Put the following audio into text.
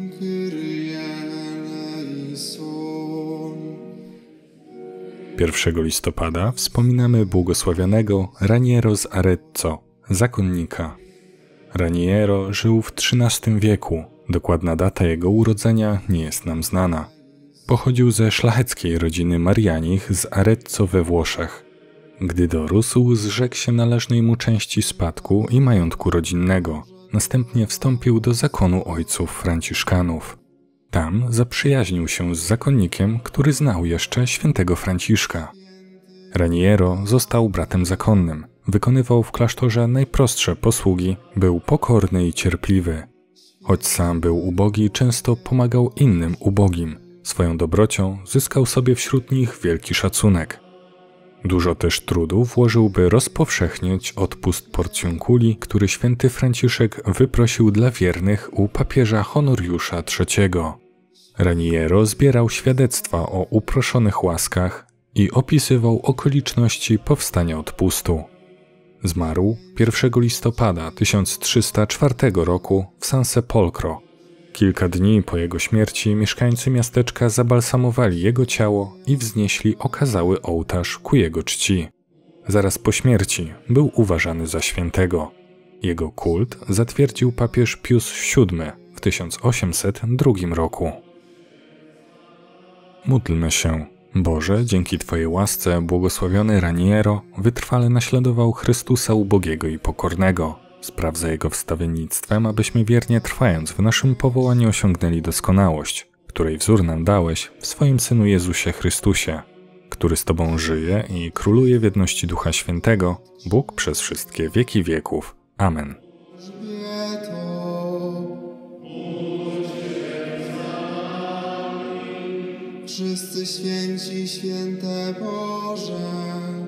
Pierwszego listopada wspominamy błogosławionego Raniero z Arezzo, zakonnika. Raniero żył w XIII wieku. Dokładna data jego urodzenia nie jest nam znana. Pochodził ze szlacheckiej rodziny Marianich z Arezzo we Włoszech. Gdy dorósł, zrzekł się należnej mu części spadku i majątku rodzinnego. Następnie wstąpił do zakonu ojców franciszkanów. Tam zaprzyjaźnił się z zakonnikiem, który znał jeszcze świętego Franciszka. Raniero został bratem zakonnym. Wykonywał w klasztorze najprostsze posługi, był pokorny i cierpliwy. Choć sam był ubogi, często pomagał innym ubogim. Swoją dobrocią zyskał sobie wśród nich wielki szacunek. Dużo też trudu włożył, by rozpowszechnić odpust porcjunkuli, który święty Franciszek wyprosił dla wiernych u papieża Honoriusza III. Raniero zbierał świadectwa o uproszonych łaskach i opisywał okoliczności powstania odpustu. Zmarł 1 listopada 1304 roku w San Sepolcro. Kilka dni po jego śmierci mieszkańcy miasteczka zabalsamowali jego ciało i wznieśli okazały ołtarz ku jego czci. Zaraz po śmierci był uważany za świętego. Jego kult zatwierdził papież Pius VII w 1802 roku. Módlmy się. Boże, dzięki Twojej łasce błogosławiony Raniero wytrwale naśladował Chrystusa ubogiego i pokornego. Spraw za Jego wstawiennictwem, abyśmy wiernie trwając w naszym powołaniu osiągnęli doskonałość, której wzór nam dałeś w swoim Synu Jezusie Chrystusie, który z Tobą żyje i króluje w jedności Ducha Świętego, Bóg przez wszystkie wieki wieków. Amen. Wszyscy święci, święte Boże,